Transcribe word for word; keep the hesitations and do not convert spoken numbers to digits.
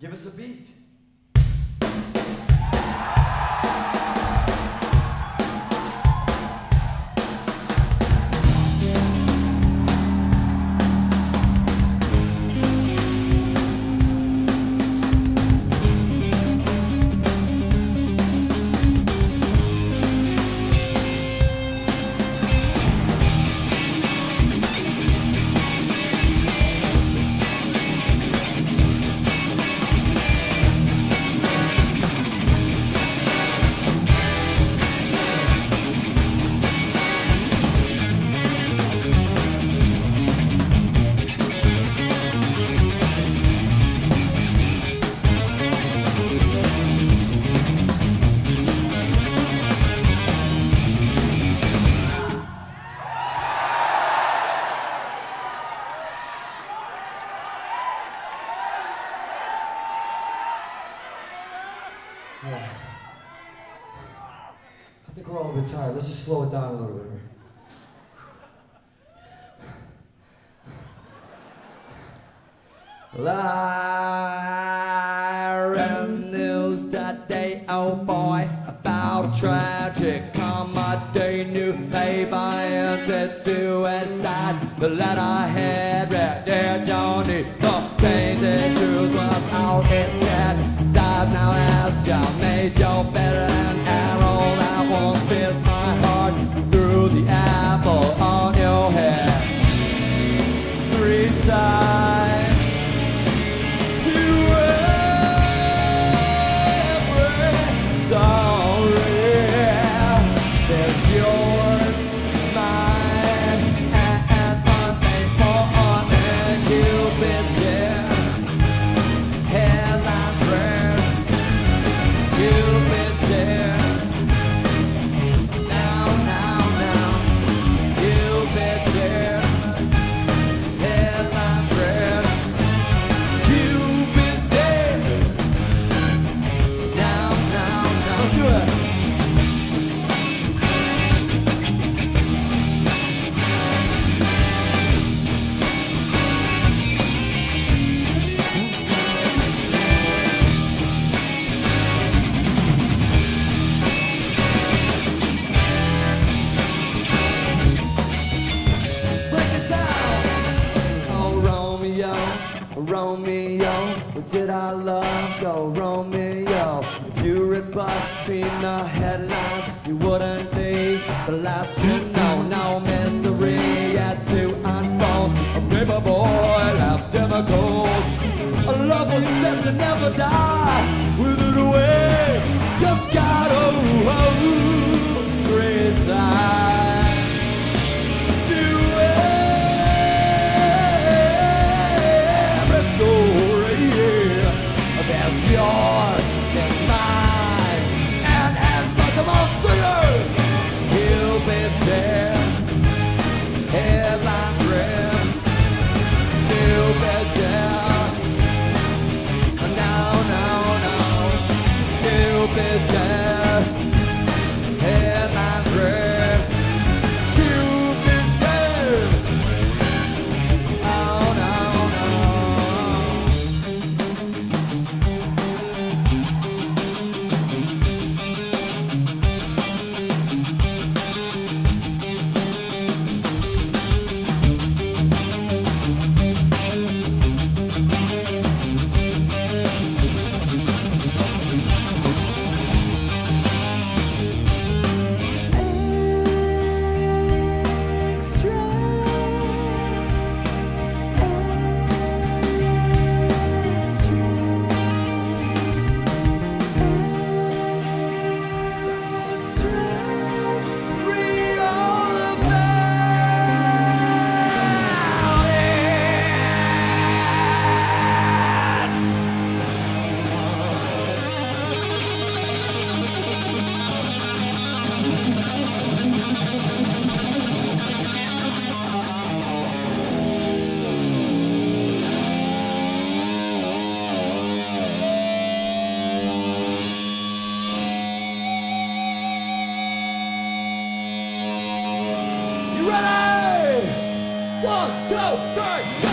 Give us a beat. Yeah. I think we're all a bit tired. Let's just slow it down a little bit. Well, I read news today, oh boy, about a tragic comedy newspaper hinted suicide. The letter had read, dear Johnny, the tainted truth was all it said. Stop now, else you made your better than arrow that once pierced my heart through the apple on your head. Three sides to every story. There's yours, mine, and, and unfaithful, and Cupid's dear. Headlines red, Cupid's dear. Now, now, now, Cupid's dear. Headlines red, Cupid's dead. Now, now, now. Let's do it. Break it down. Oh, Romeo, Romeo, what did our love go, Romeo? If you read between the headlines, you wouldn't need the last to know. No mystery yet to unfold. A paper boy left in the cold. A love was set to never die. Withered away, just got oh, oh, reside to every story. There's yours, there's mine, and and but the most singer. Cupid's dead, headlines red. Cupid's dead. No, no, no. Cupid's dead, headlines red. Cupid's dead. Oh, no, no. You ready? One, two, three, go!